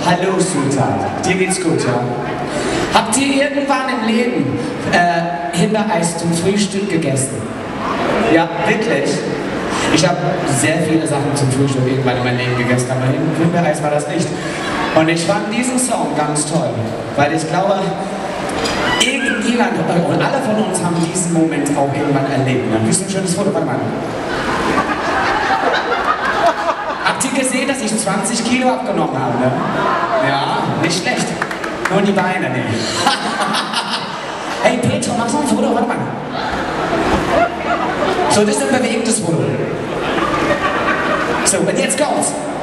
Hallo Sultan, dir geht's gut, ja? Habt ihr irgendwann im Leben Himbeereis zum Frühstück gegessen? Ja, wirklich? Ich habe sehr viele Sachen zum Frühstück irgendwann in meinem Leben gegessen, aber Himbeereis war das nicht. Und ich fand diesen Song ganz toll, weil ich glaube, irgendjemand und alle von uns haben diesen Moment auch irgendwann erlebt. Ein bisschen schönes Foto, warte mal. Habt ihr gesehen, dass ich 20 Kilo abgenommen habe? Ne? Ja, nicht schlecht. Nur die Beine nicht. Hey Petro, mach so ein Foto, warte mal. So, das ist ein bewegendes Foto. So, und jetzt kommt's.